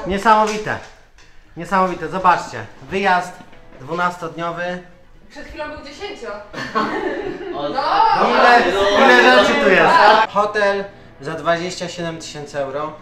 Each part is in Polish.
Niesamowite. Niesamowite, zobaczcie. Wyjazd 12-dniowy. Przed chwilą był 10. Ile rzeczy tu jest? Hotel za 27 000 euro.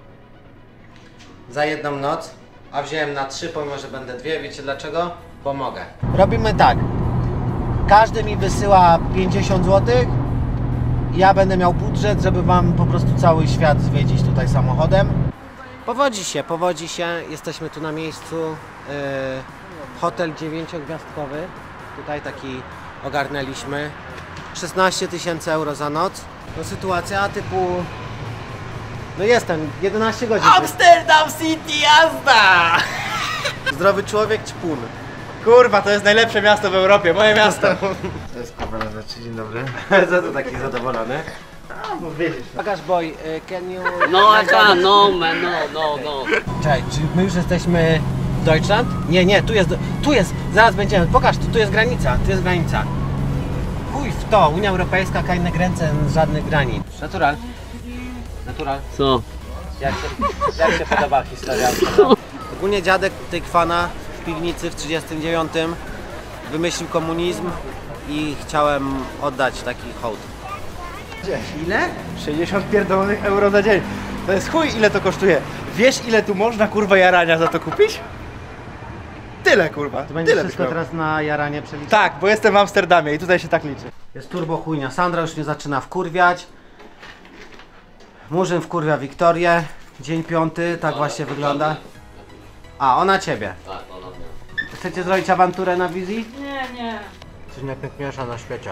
Za jedną noc. A wziąłem na 3, pomimo że będę 2. Wiecie dlaczego? Bo mogę. Robimy tak. Każdy mi wysyła 50 zł. Ja będę miał budżet, żeby wam po prostu cały świat zwiedzić tutaj samochodem. Powodzi się. Jesteśmy tu na miejscu. Hotel 9-gwiazdkowy. Tutaj taki ogarnęliśmy. 16 000 euro za noc. No sytuacja typu... No jestem, 11 godzin. Amsterdam City, jazda! Zdrowy człowiek, ćpun. Kurwa, to jest najlepsze miasto w Europie, moje miasto. To jest kurwa na rzeczy, dzień dobry. Co tu taki zadowolony? No widzisz. Bagaż boy, can you... No, I can't, no man, no. Czekaj, czy my już jesteśmy w Deutschland? Nie, tu jest, zaraz będziemy, pokaż, tu jest granica, Chuj w to, Unia Europejska, keine Grenzen, żadnych granic. Natural. Co? Jak się podoba historia? Ogólnie dziadek tej kwana w piwnicy w 39 wymyślił komunizm i chciałem oddać taki hołd. Ile? 60 pierdolonych euro za dzień. To jest chuj, ile to kosztuje. Wiesz, ile tu można, kurwa, jarania za to kupić? Tyle, kurwa. To będzie tyle wszystko byś miał. teraz na jaranie przeliczone. Tak, bo jestem w Amsterdamie i tutaj się tak liczy. Jest turbo chujnia. Sandra już mnie zaczyna wkurwiać. Murzyn wkurwia Wiktorię. Dzień 5, tak właśnie wygląda. A, ona ciebie. Tak, ona mnie. Chcecie zrobić awanturę na wizji? Nie. Coś najpiękniejsza na świecie.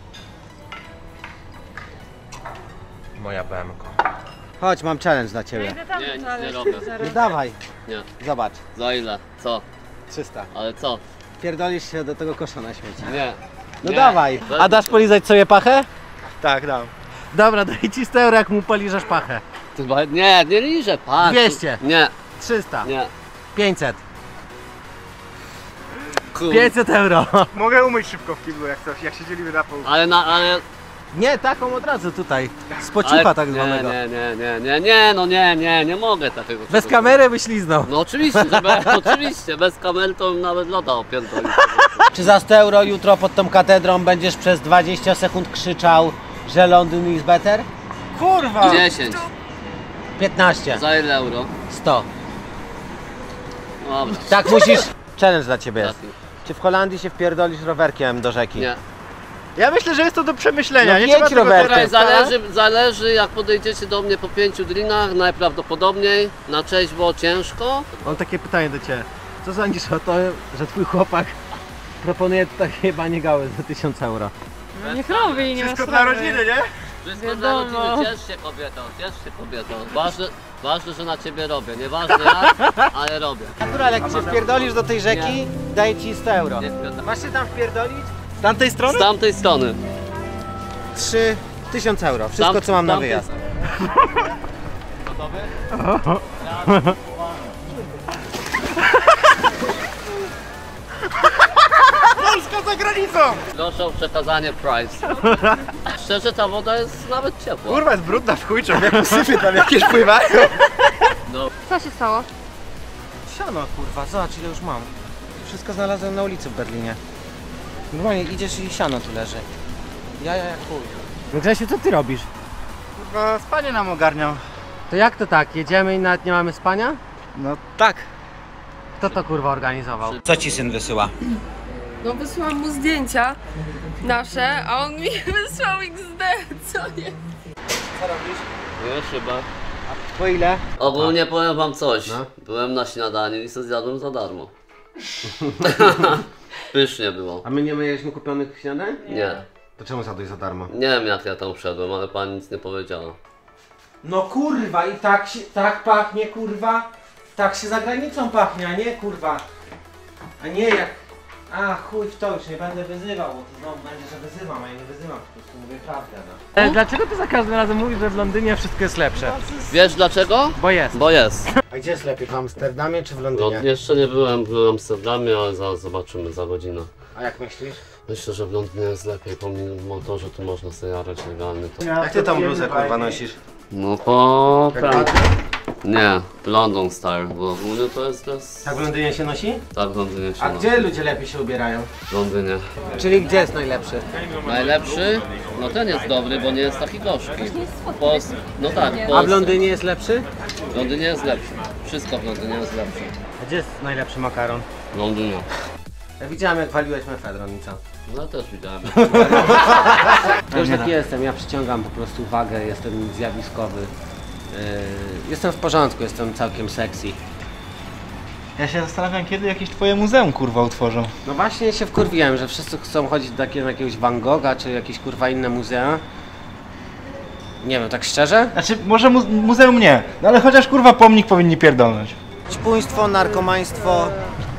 Moja BMK. Chodź, mam challenge dla ciebie. Nie, nic nie robię. No dawaj, Nie. zobacz. Za ile? Co? 300. Ale co? Pierdolisz się do tego kosza na śmieci. Nie. No Nie. dawaj. Weź- A dasz polizać sobie pachę? Tak, dam. Dobra, daj ci 100 euro, jak mu poliżesz pachę. Ty chyba- Nie liżę, patrz. 200. Nie, 300. nie. 500. Kur... 500 euro. Mogę umyć szybko w kiblu, jak coś, jak się dzielimy na pół. Ale... Nie, taką od razu tutaj. Z pociucha tak zwanego. Nie mogę takiego. Bez czegoś kamery byś liznął. No oczywiście, oczywiście, bez kamery to bym nawet loda opierdolił. Czy za 100 euro jutro pod tą katedrą będziesz przez 20 sekund krzyczał, że Londyn is better? Kurwa! 10. 15. Za ile euro? 100. Dobra. Tak musisz. Challenge dla ciebie jest. Taki. Czy w Holandii się wpierdolisz rowerkiem do rzeki? Nie. Ja myślę, że jest to do przemyślenia. No nie jedź trzeba tego rowerem. teraz- Zależy jak podejdziecie do mnie po 5 drinach, najprawdopodobniej na trzeźwo ciężko. Mam takie pytanie do ciebie. Co sądzisz o to, że twój chłopak proponuje tutaj chyba nie gały za 1000 euro? No niech robi, nie ma Wszystko dla sprawy. rodziny, nie? Wszystko dla rodziny, ciesz się kobieto. Ważne, że na ciebie robię, nieważne jak, ale robię. Natural, jak się wpierdolisz do tej rzeki, daję ci 100 euro. Nie wpierdam. Masz się tam wpierdolić? Z tamtej strony? Z tamtej strony. 3000 euro. Wszystko co mam na wyjazd. Gotowy? Polska za granicą! Proszę o przekazanie price. Szczerze, ta woda jest nawet ciepła. Kurwa, jest brudna w chuj, jak syfy tam jakieś pływają. No. Co się stało? Siano kurwa, zobacz ile już mam. Wszystko znalazłem na ulicy w Berlinie. Normalnie idziesz i siano tu leży. Ja jak chuj. No Grzesiu, co ty robisz? Kurwa, spanie nam ogarniał. To jak to tak? Jedziemy i nawet nie mamy spania? No tak. Kto to kurwa organizował? Co ci syn wysyła? No wysłałam mu zdjęcia nasze, a on mi wysłał XD, co nie? Co robisz? Nie, chyba. Po ile? Ogólnie powiem wam coś. No. Byłem na śniadaniu i sobie zjadłem za darmo. Pysznie było. A my nie mieliśmy kupionych śniadań? Nie. To czemu zjadłeś za darmo? Nie wiem jak ja tam wszedłem, ale pani nic nie powiedziała. No kurwa i tak pachnie kurwa. Tak się za granicą pachnie, a nie kurwa. A nie jak... A chuj w to, już nie będę wyzywał, bo to znowu będzie, że wyzywam, a ja nie wyzywam, po prostu mówię prawdę, no. Dlaczego ty za każdym razem mówisz, że w Londynie wszystko jest lepsze? Wiesz dlaczego? Bo jest. Bo jest. A gdzie jest lepiej, w Amsterdamie czy w No, Londynie? jeszcze nie byłem w Amsterdamie, ale zaraz zobaczymy za godzinę. A jak myślisz? Myślę, że w Londynie jest lepiej, pomimo to, że tu można sobie jarać legalnie. To... Jak ty tą bluzę kurwa nosisz? No po... Nie, London Style, bo ogólnie to jest... Tak w Londynie się nosi? Tak w Londynie się A nosi. gdzie ludzie lepiej się ubierają? W Londynie. Czyli gdzie jest najlepszy? Najlepszy? No ten jest dobry, bo nie jest taki gorzki. No tak, A w Londynie jest lepszy? W Londynie jest lepszy. Wszystko w Londynie jest lepsze. A gdzie jest najlepszy makaron? W Londynie. Ja widziałem jak waliłeś mefedron i co? No też widziałem. Już taki jestem, ja przyciągam po prostu uwagę, jestem zjawiskowy. Jestem w porządku, jestem całkiem sexy. Ja się zastanawiam, kiedy jakieś twoje muzeum kurwa utworzą. No właśnie się wkurwiłem, że wszyscy chcą chodzić do jakiegoś Van Gogha czy jakieś kurwa inne muzea. Nie wiem, tak szczerze? Znaczy, może muzeum nie, no ale chociaż kurwa pomnik powinni pierdolnąć. Ćpuństwo, narkomaństwo.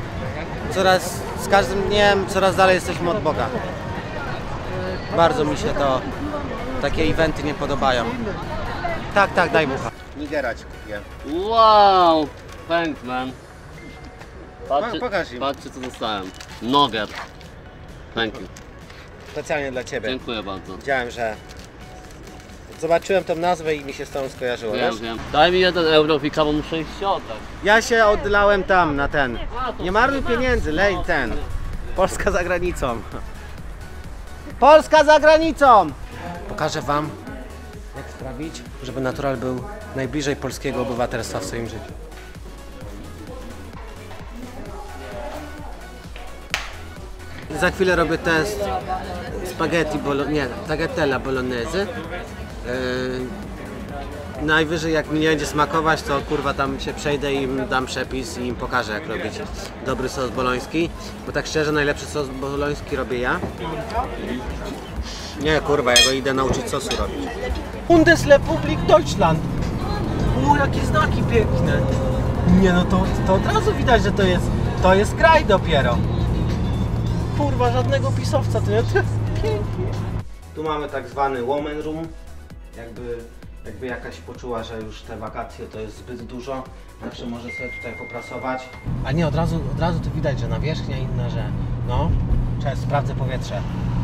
Z każdym dniem coraz dalej jesteśmy od Boga. Bardzo mi się takie eventy nie podobają. Tak, daj bucha. Nigera ci kupię. Wow! Thanks man. Pokaż im. Patrzcie co dostałem. Nugget. Thank you. Specjalnie dla ciebie. Dziękuję bardzo. Wiedziałem, że... Zobaczyłem tą nazwę i mi się z tą skojarzyło, wiesz? Wiem. Daj mi 1 euro Wika, bo muszę iść się oddać. Ja się oddlałem tam, na ten. A, to Nie marnuj pieniędzy, lej ten. Polska za granicą. Polska za granicą! Pokażę wam, jak sprawić, żeby natural był najbliżej polskiego obywatelstwa w swoim życiu. Za chwilę robię test spaghetti tagliatella bolognese. Najwyżej jak mi nie będzie smakować, to kurwa tam się przejdę i im dam przepis i im pokażę jak robić dobry sos boloński. Bo tak szczerze najlepszy sos boloński robię ja. Nie kurwa, ja go idę nauczyć sosu robić. Bundesrepublik Deutschland! Jakie znaki piękne! Nie no to od razu widać, że to jest kraj dopiero. Kurwa, żadnego pisowca, to jest pięknie. Tu mamy tak zwany woman room. Jakby jakaś poczuła, że już te wakacje to jest zbyt dużo, zawsze może sobie tutaj poprasować. A nie, od razu tu widać, że nawierzchnia inna, że no, sprawdzę powietrze.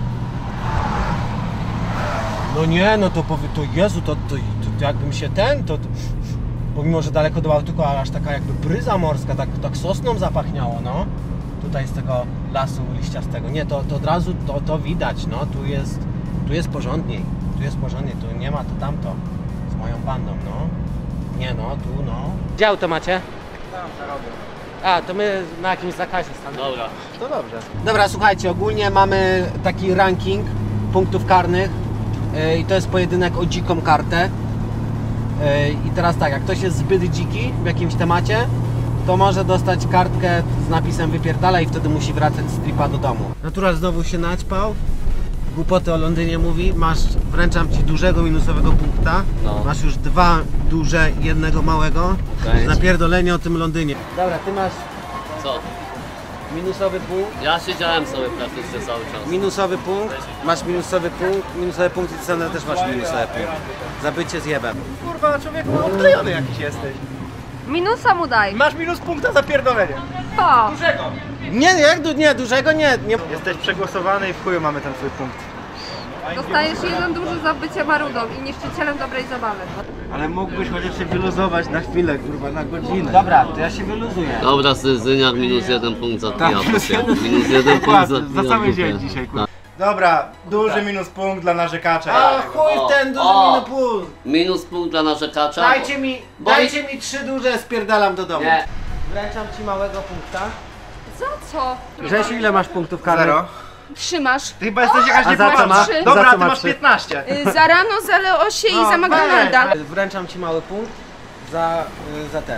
No nie, no to Jezu, to jakbym się pomimo, że daleko do Bałtyku, ale aż taka jakby bryza morska, tak sosną zapachniało, no. Tutaj z tego lasu liściastego. Nie, to od razu to widać, no, tu jest porządniej, tu nie ma to tamto. Z moją bandą, no. Nie no, tu no. Gdzie auto macie? A, to my na jakimś zakazie stanęli. Dobra. To dobrze. Dobra, słuchajcie, ogólnie mamy taki ranking punktów karnych i to jest pojedynek o dziką kartę. I teraz tak, jak ktoś jest zbyt dziki w jakimś temacie, to może dostać kartkę z napisem wypierdala i wtedy musi wracać z tripa do domu. Natural znowu się naćpał. Głupoty o Londynie mówi, wręczam ci dużego minusowego punkta. No. Masz już 2 duże i 1 małego. Cześć. Napierdolenie o tym Londynie. Dobra, ty masz Co? minusowy punkt. Ja siedziałem sobie praktycznie cały czas. Minusowy punkt, masz minusowy punkt i ty sam też masz minusowy punkt. Za bycie zjebem. Kurwa, człowieku, odklejony jakiś jesteś. Minusa mu daj. Masz minus punkta za pierdolenie. O! Dużego. Nie, dużego nie. Jesteś przegłosowany i w chuju mamy ten twój punkt. Dostajesz 1 duży za bycie marudą i niszczycielem dobrej zabawy. Ale mógłbyś chociaż się wyluzować na chwilę, kurwa, na godzinę. Dobra, to ja się wyluzuję. Dobra, Syzyniak, minus 1 punkt za Tak, pijawkę. Minus 1 punkt za za cały dzień pijawkę. dzisiaj, kurwa. Dobra, duży minus punkt dla narzekacza. A chuj ten duży punkt. Minus punkt dla narzekacza. Dajcie mi 3 duże, spierdalam do domu. Nie. Wręczam ci małego punkta. Za co? Grzesiu, ile masz punktów karnych? 0. Trzymasz. Ty chyba jesteś jakaś A za co ma? Trzy. Dobra, Za co ty ma masz 3? 15. Za rano, za Leosie i za McDonalda. Wręczam ci mały punkt za ten.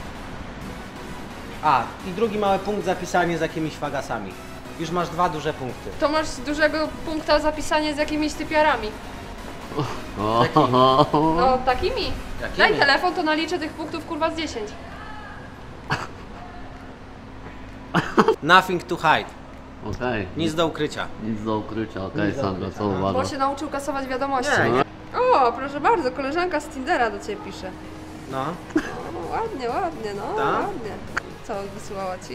A, i drugi mały punkt za pisanie z jakimiś fagasami. Już masz 2 duże punkty. To masz dużego punkta zapisanie z jakimiś typiarami. O, No, takimi. Jakimi? Daj telefon, to naliczę tych punktów kurwa z 10. Nothing to hide. Okej. Nic do ukrycia. Nic do ukrycia, okej, Sandra, co Bo uważasz? się nauczył kasować wiadomości. Nie. O, proszę bardzo, koleżanka z Tindera do ciebie pisze. No. O, ładnie, no, Tak? ładnie. Co wysyłała ci?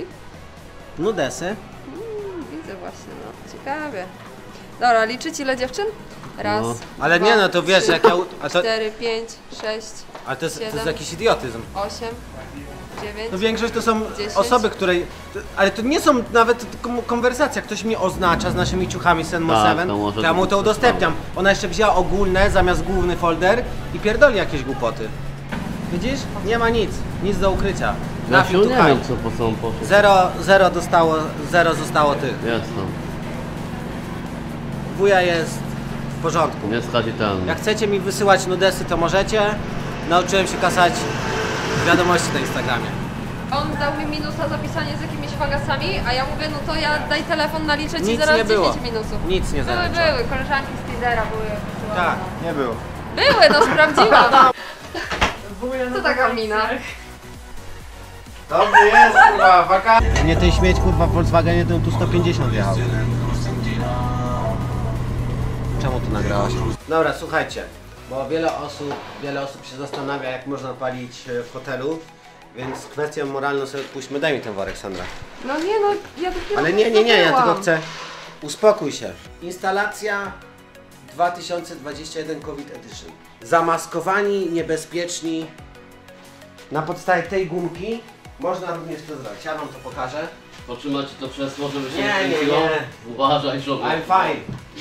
Nudesy. Widzę właśnie, no. Ciekawie. Dobra, liczyć ile dziewczyn? Raz, No. Ale dwa, nie no, to wiesz, trzy, jak ja... A to, 4, 5, 6, ale to jest 7. jakiś idiotyzm. 8, 9. No większość to są 10. osoby, które... Ale to nie są nawet konwersacja. Ktoś mi oznacza z naszymi ciuchami Senmo Tak, 7, to może to ja mu być to to udostępniam. Ona jeszcze wzięła ogólne zamiast główny folder i pierdoli jakieś głupoty. Widzisz? Nie ma nic. Nic do ukrycia. Ja Trafił się tu nie hajs. wiem co po są poszło. Zero dostało, zero zostało tych. Jestem. Wuja jest w porządku. Nie stać i ten. Jak chcecie mi wysyłać nudesy, to możecie. Nauczyłem się kasać wiadomości na Instagramie. On dał mi minusa za pisanie z jakimiś fagasami, a ja mówię, no to ja daj telefon, naliczę ci Nic zaraz nie było. 10 minusów. Nic nie zaliczam. Były, koleżanki z Tindera były. Tak. Nie było. Były, no sprawdziłam. Co taka mina? Dobry jest, kurwa, wakacje. Nie ten śmieć, kurwa, w Volkswagenie to tu 150 jechał. Czemu tu nagrałaś? Dobra, słuchajcie, bo wiele osób się zastanawia, jak można palić w hotelu, więc kwestię moralną sobie odpuśćmy. Daj mi ten worek, Sandra. No nie, no ja dopiero Ale nie, ja byłam. tylko chcę... Uspokój się. Instalacja 2021 COVID Edition. Zamaskowani, niebezpieczni. Na podstawie tej gumki można również to zrobić. Ja wam to pokażę. Potrzymać to krzesło, żeby się Nie, nie nie, kręciło? nie. Uważaj, żeby... I'm fine.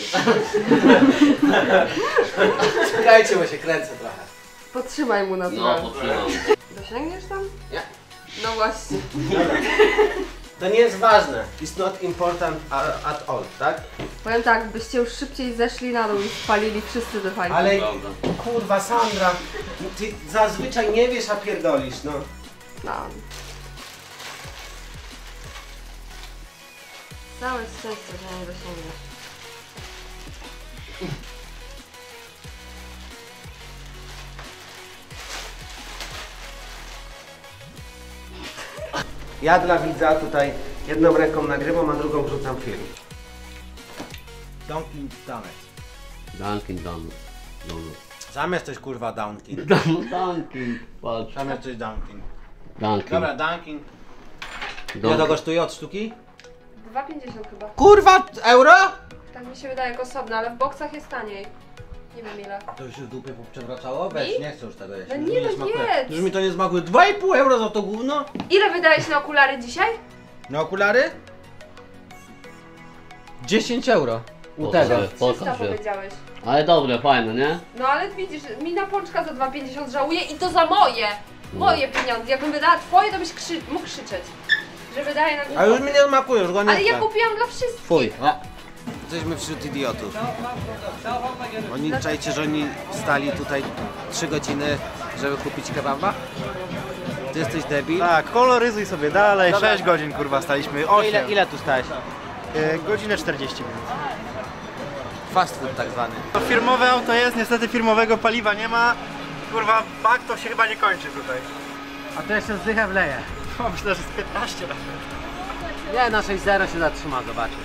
Czekajcie, bo się kręcę trochę. Podtrzymaj mu na No, to. potrzymam. Dosięgniesz tam? Nie. No właśnie. To nie jest ważne. It's not important at all, tak? Powiem tak, byście już szybciej zeszli na dół i spalili wszyscy te fajki. Ale Prawda. kurwa, Sandra, ty zazwyczaj nie wiesz, a pierdolisz, no. No. Całe szczęście, że nie dosięgniesz. Ja dla widza tutaj jedną ręką nagrywam, a drugą wrzucam film. Dunkin Donuts. Dunkin Donuts. Zamiast coś kurwa Dunkin. Dunkin, patrz. Zamiast coś Dunkin. Dunkin. Dobra, Dunkin. Ile to kosztuje od sztuki? 2,50 chyba. Kurwa, euro? Tak mi się wydaje jak osobne, ale w boksach jest taniej. Nie wiem ile. To już się w dupie przewracało? Weź, Mi? nie chcę już tego jeść. No Już nie, mi no smakuje. jedz. Już mi to nie smakuje. 2,5 euro za to gówno? Ile wydałeś na okulary dzisiaj? Na okulary? 10 euro. U Pokaż tego. się, 300 pokaż się. powiedziałeś. Ale dobre, fajne, nie? No ale widzisz, mina pączka za 2,50 żałuje i to za moje! Moje pieniądze. Jakbym wydała twoje, to byś mógł krzyczeć. Że wydaje na A już mi nie smakuje, już go nie Ale ja chcę. kupiłam dla wszystkich. Fuj. Jesteśmy wśród idiotów. Oni czajcie, że oni stali tutaj 3 godziny, żeby kupić kebaba? Ty jesteś debil? Tak, koloryzuj sobie dalej, Dobra. 6 godzin kurwa staliśmy, 8. Ile tu stałeś? Godzinę 40 minut. Fast food tak zwany. To firmowe auto jest, niestety firmowego paliwa nie ma. Kurwa, bak to się chyba nie kończy tutaj. A to jeszcze zdychę wleje. O, myślę, że z 15 nawet. Nie, na 6.0 się zatrzyma, zobaczysz.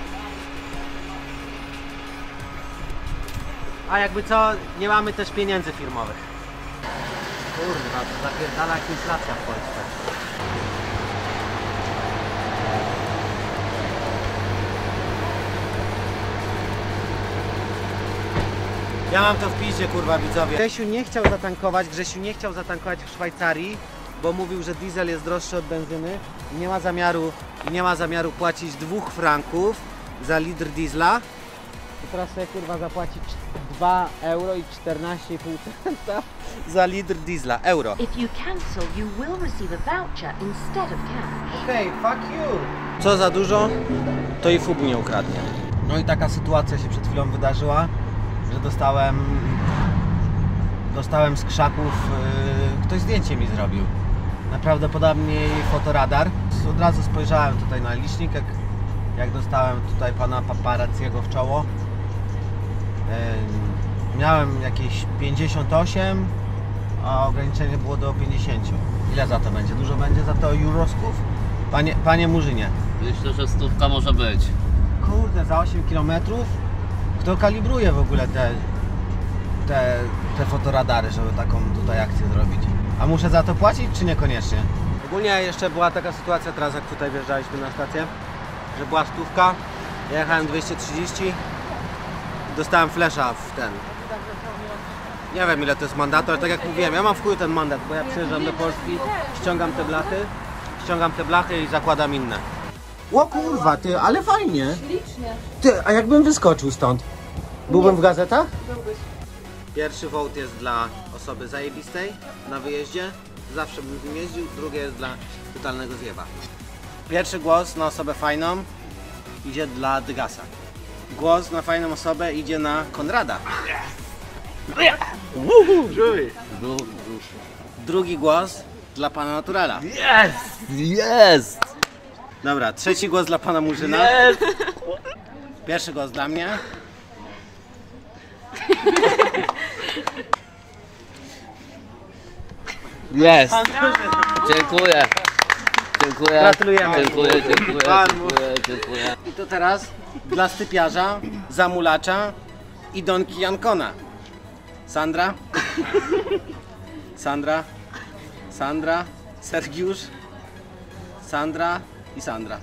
A jakby co, nie mamy też pieniędzy firmowych. Kurwa, to zapierdala jak inflacja w Polsce. Ja mam to w piździe, kurwa, widzowie. Grzesiu nie chciał zatankować w Szwajcarii, bo mówił, że diesel jest droższy od benzyny i nie ma zamiaru płacić 2 franków za litr diesla. I teraz sobie kurwa zapłacić 2 euro i 14,5 centa za litr diesla. Euro. If you cancel, you will receive a voucher instead of cash. Okej, fuck you. Co za dużo, to i FUB nie ukradnie. No i taka sytuacja się przed chwilą wydarzyła, że dostałem z krzaków, ktoś zdjęcie mi zrobił. Najprawdopodobniej fotoradar. Od razu spojrzałem tutaj na licznik, jak dostałem tutaj pana paparazziego w czoło. Miałem jakieś 58, a ograniczenie było do 50. Ile za to będzie? Dużo będzie za to eurosków? Panie Murzynie. Myślę, że 100 może być. Kurde, za 8 km? Kto kalibruje w ogóle te fotoradary, żeby taką tutaj akcję zrobić? A muszę za to płacić, czy niekoniecznie? Ogólnie jeszcze była taka sytuacja teraz, jak tutaj wjeżdżaliśmy na stację, że była 100, ja jechałem 230 dostałem flesza w ten. Nie wiem ile to jest mandatu, ale tak jak mówiłem, ja mam w chuju ten mandat, bo ja przyjeżdżam do Polski, ściągam te blachy i zakładam inne. O kurwa, ty, ale fajnie. Ślicznie. Ty, a jakbym wyskoczył stąd? Byłbym w gazetach? Byłbyś. Pierwszy wołt jest dla osoby zajebistej na wyjeździe, zawsze bym z nim jeździł, drugie jest dla totalnego zjeba. Pierwszy głos na osobę fajną idzie dla Dygasa. Głos na fajną osobę idzie na Konrada. Drugi głos dla pana Naturala. Jest! Dobra, trzeci głos dla pana Murzyna. Pierwszy głos dla mnie. Jest! Dziękuję. Dziękuję. Gratulujemy. Dziękuję. I to teraz dla stypiarza, zamulacza i Donki Jankona. Sandra? Sandra? Sergiusz? Sandra i Sandra.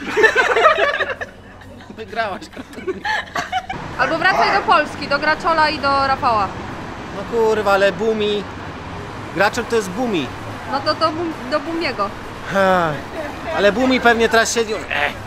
Wygrałaś. Albo wracaj do Polski, do Graczola i do Rafała. No kurwa, ale Bumi. Graczol to jest Bumi. No to do Bumiego. Ale Bumi pewnie teraz siedzi.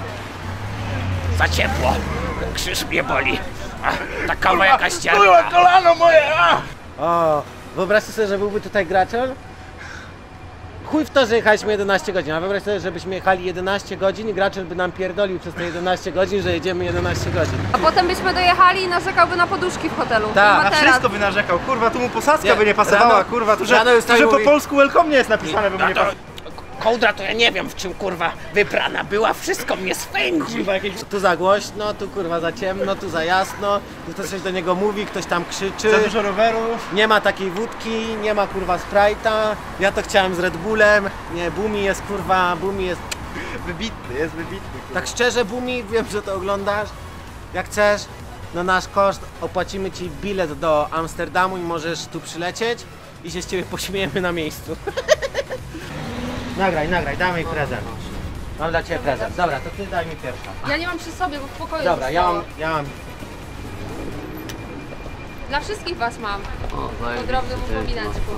Za ciepło. Krzyż mnie boli. Ta kawa jakaś ciepła. Kolano moje! O, wyobraźcie sobie, że byłby tutaj Graczol? Chuj w to, że jechaliśmy 11 godzin, a wyobraź sobie, żebyśmy jechali 11 godzin i Graczol by nam pierdolił przez te 11 godzin, że jedziemy 11 godzin. A potem byśmy dojechali i narzekałby na poduszki w hotelu. Tak, Na Na materac. wszystko by narzekał, kurwa, tu mu posadzka Nie, by nie pasowała, rano- kurwa, tu że rano już tak po mówi. polsku welcome nie jest napisane, by mu nie To, pasowało. kołdra to ja nie wiem w czym kurwa wybrana była, wszystko mnie swędzi. Kurwa, jakieś... Tu za głośno, tu kurwa za ciemno, tu za jasno, tu ktoś coś do niego mówi, ktoś tam krzyczy. Za dużo rowerów. Nie ma takiej wódki, nie ma kurwa Sprite'a. Ja to chciałem z Red Bullem. Nie, Bumi jest kurwa, Bumi jest... Wybitny, jest wybitny. Tak szczerze Bumi, wiem, że to oglądasz. Jak chcesz, na nasz koszt opłacimy ci bilet do Amsterdamu i możesz tu przylecieć i się z ciebie pośmiejemy na miejscu. nagraj, daj mi prezent. Mam dla ciebie prezent. Dobra, to ty daj mi pierwsza. Ja nie mam przy sobie, bo w pokoju Dobra, zostało. ja mam. Dla wszystkich was mam. O, Po drobnym upomineczku.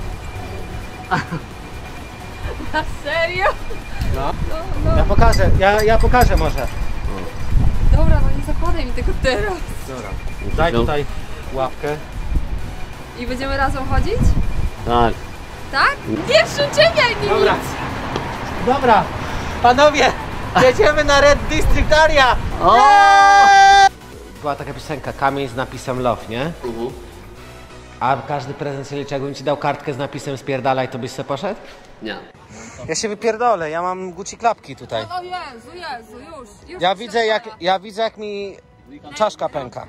Na serio? No. Ja pokażę może. Dobra, no nie zakładaj mi tego teraz. Dobra. Daj tutaj łapkę. I będziemy razem chodzić? Tak. Tak? Nie przyczepiaj mi Dobra. nic! Dobra, panowie, jedziemy na Red District Area! Była taka piosenka, kamień z napisem love, nie? A każdy prezent się liczy, jakbym ci dał kartkę z napisem spierdalaj, to byś se poszedł? Nie. Ja się wypierdolę, ja mam Gucci klapki tutaj. O Jezu, już. Ja widzę jak mi czaszka pęka.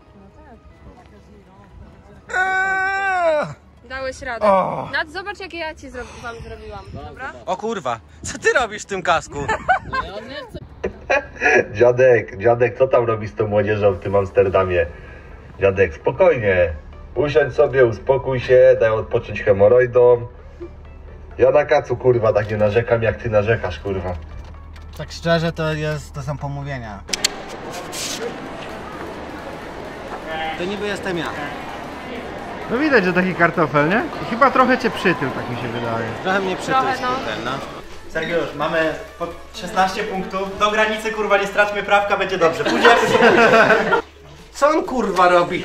Dałeś radę. O. Nad, zobacz jakie ja ci wam zrobiłam, dobra? O kurwa, co ty robisz w tym kasku? Dziadek, co tam robi z tą młodzieżą w tym Amsterdamie? Dziadek, spokojnie. Usiądź sobie, uspokój się, daj odpocząć hemoroidom. Ja na kacu, kurwa, tak nie narzekam, jak ty narzekasz, kurwa. Tak szczerze to są pomówienia. To niby jestem ja. No widać, że taki kartofel, nie? I chyba trochę cię przytył, tak mi się wydaje. Trochę mnie przytył Trochę, no. no. Sergiusz, mamy po 16 punktów. Do granicy, kurwa, nie straćmy prawka, będzie dobrze. Później jak Co on kurwa robi?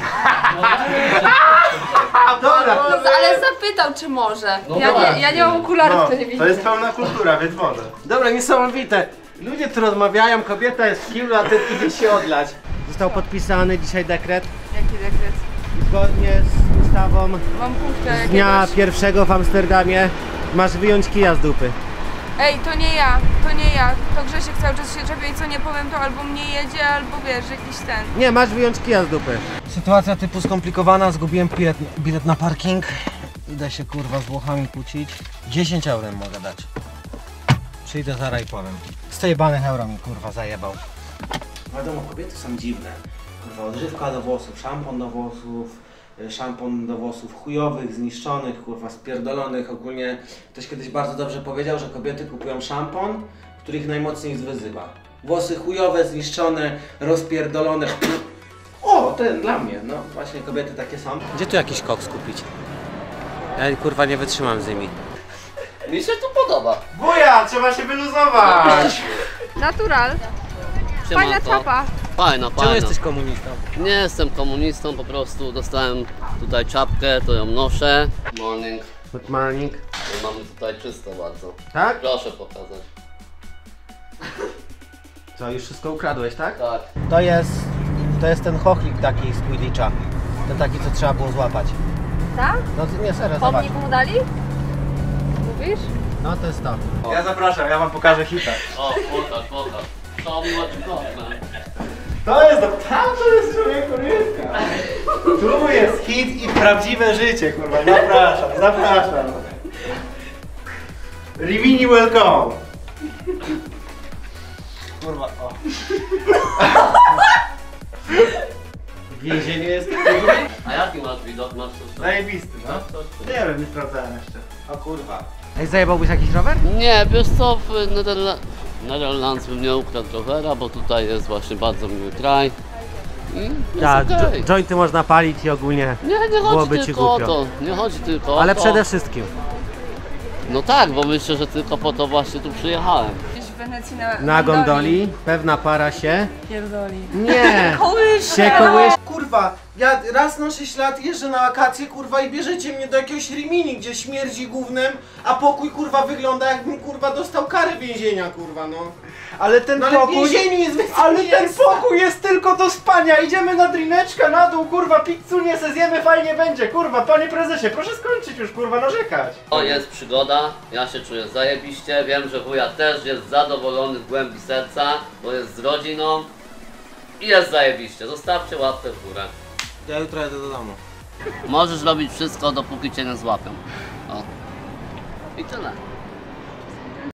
Dobra. No, ale zapytał czy może. Ja nie mam okularów, to nie widzę. To jest pełna kultura, więc może. Dobra, niesamowite. Ludzie tu rozmawiają, kobieta jest w kiblu, a ty idziesz się odlać. Został podpisany dzisiaj dekret. Jaki dekret? Zgodnie z ustawą Mam punktę z dnia jakiegoś. pierwszego w Amsterdamie masz wyjąć kija z dupy. Ej, to nie ja. To Grzesiek cały czas się czepia i co nie powiem, to albo mnie jedzie, albo wiesz, jakiś ten. Nie, masz wyjąć kija z dupy. Sytuacja typu skomplikowana, zgubiłem bilet na parking. Idę się kurwa z Włochami kłócić. 10 euro mogę dać. Przyjdę zaraz i powiem. 100 jebanych euro mi kurwa zajebał. Wiadomo, kobiety są dziwne. Kurwa, odżywka do włosów, szampon do włosów chujowych, zniszczonych, kurwa, spierdolonych. Ogólnie ktoś kiedyś bardzo dobrze powiedział, że kobiety kupują szampon, który ich najmocniej wyzywa. Włosy chujowe, zniszczone, rozpierdolone. O! ten dla mnie, no właśnie kobiety takie są. Gdzie tu jakiś koks kupić? Ja kurwa nie wytrzymam z nimi. Mi się tu podoba. Buja, trzeba się wyluzować! Natural. Fajna Siemanko. czapa. Fajna, Czemu fajna. jesteś komunistą? Nie jestem komunistą, po prostu dostałem tutaj czapkę, to ją noszę. Morning. Good morning. Mamy tutaj czysto bardzo. Tak? Proszę pokazać. Co, już wszystko ukradłeś, tak? Tak. To jest ten chochlik taki z Quidditcha. Ten taki, co trzeba było złapać. Tak? No nie, serio, zobacz. Pomnik mu dali? Mówisz? No to jest to. Ja zapraszam, ja wam pokażę hita. O, pokaż, pokaż. To mi ładnie. To jest tam to jest człowieku rybka. Tu jest hit i prawdziwe życie, kurwa. Zapraszam, zapraszam. Rimini welcome. Kurwa, o. W więzieniu jest... A jaki masz widok? Masz coś? Zajebisty, no. Coś? Nie wiem, nie sprawdzałem jeszcze. O kurwa. Ej, zajebałbyś jakiś rower? Nie, wiesz co, w Netherlands bym nie ukradł rowera, bo tutaj jest właśnie bardzo miły kraj. I jest Tak, okej. jointy można palić i ogólnie... Nie byłoby chodzi ci tylko o głupio. to. Nie chodzi tylko o Ale to. przede wszystkim. No tak, bo myślę, że tylko po to właśnie tu przyjechałem. Gdzieś w Wenecji Na gondoli pewna para się... Pierdoli. Nie! Kołysze! Się kołysz... Kurwa, ja raz na 6 lat jeżdżę na wakacje, kurwa, i bierzecie mnie do jakiegoś Rimini, gdzie śmierdzi gównem, a pokój, kurwa, wygląda jakbym, kurwa, dostał karę więzienia, kurwa, no. Ale ten No ale w pokój... więzieniu jest więcej Ale ten miejsca. pokój jest tylko do spania! Idziemy na drineczkę, na dół, kurwa, pizzunię se zjemy, fajnie będzie, kurwa, panie prezesie, proszę skończyć już, kurwa, narzekać. To jest przygoda, ja się czuję zajebiście, wiem, że wuja też jest zadowolony w głębi serca, bo jest z rodziną i jest zajebiście. Zostawcie łapkę w górę. Ja jutro jadę do domu. Możesz robić wszystko, dopóki cię nie złapią. O. I tyle.